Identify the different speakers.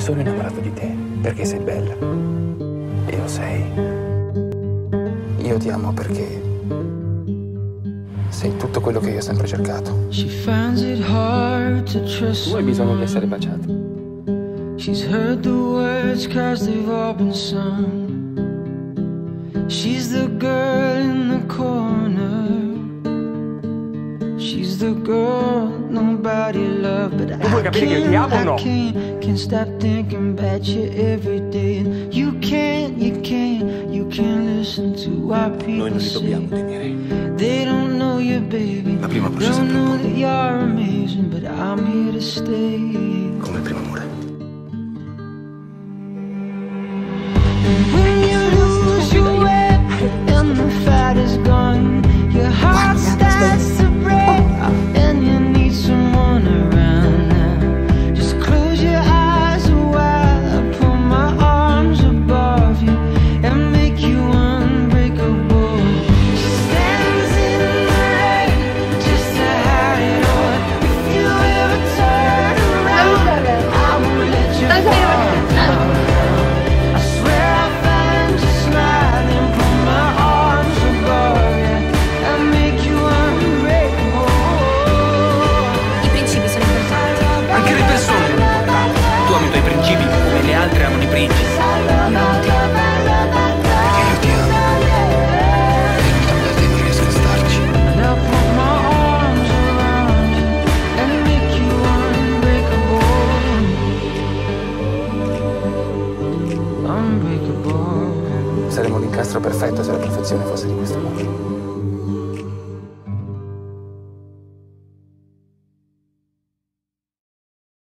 Speaker 1: sono innamorato di te perché sei bella. E lo sei. Io ti amo perché sei tutto quello che io ho sempre cercato. Tu hai bisogno di essere baciato.
Speaker 2: She's heard the words 'cause they've all been sung. She's the girl in the corner. She's the girl nobody loved, but
Speaker 1: vuoi capire che io ti amo o no?
Speaker 2: can't stop thinking about you every day. You can't listen to what people
Speaker 1: Noi non li
Speaker 2: say.
Speaker 1: dobbiamo temere.
Speaker 2: They don't know you, baby.
Speaker 1: La prima brucia
Speaker 2: Don't
Speaker 1: sempre un
Speaker 2: know
Speaker 1: po'.
Speaker 2: that you're amazing, but I'm here to stay.
Speaker 1: Come il primo amore.
Speaker 2: When you lose your way and the fight is gone, your heart starts to break and you need someone around now. Just close your eyes a while, I put my arms above you and make you unbreakable. She stands in the rain just to hide it all. If you ever turn around, I won't let you fall.
Speaker 1: Altri amano i principi. Perché io ti amo. E lontano da te non riesco a starci. Saremmo l'incastro perfetto se la perfezione fosse di questo modo.